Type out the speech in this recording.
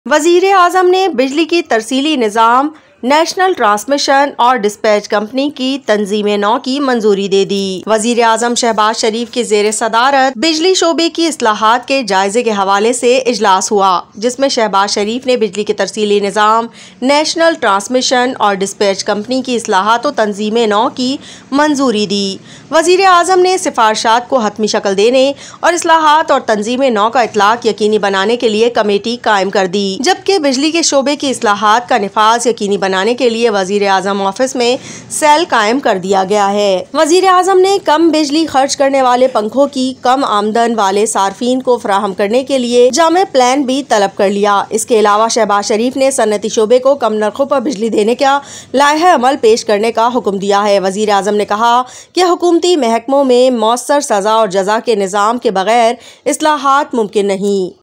वजीर आजम ने बिजली की तरसीली निज़ाम, नेशनल ट्रांसमिशन और डिस्पैच कंपनी की तंजीम नौ की मंजूरी दे दी। वजीर आजम शहबाज शरीफ की जेर सदारत बिजली शोबे की इस्लाहात के जायजे के हवाले से इजलास हुआ, जिसमें शहबाज शरीफ ने बिजली के तरसीली निज़ाम, नेशनल ट्रांसमिशन और डिस्पैच कंपनी की इस्लाहात और तंजीम नौ की मंजूरी दी। वजीर आजम ने सिफारशात को हतमी शक्ल देने और इस्लाहात और तंजीम नौ का इतलाक यकीनी बनाने के लिए कमेटी कायम कर दी, जबकि बिजली के शोबे की इस्लाहात का निफाज यकीनी बनाने के लिए वजीर आजम ऑफिस में सेल कायम कर दिया गया है। वजीर आजम ने कम बिजली खर्च करने वाले पंखों की कम आमदन वाले सार्फिन को फराहम करने के लिए जामे प्लान भी तलब कर लिया। इसके अलावा शहबाज शरीफ ने सन्नती शोबे को कम नरखों पर बिजली देने का लायहा अमल पेश करने का हुक्म दिया है। वजीर आजम ने कहा कि हुकूमती महकमों में मौसर सजा और जजा के निज़ाम के बगैर इस्लाहात मुमकिन नहीं।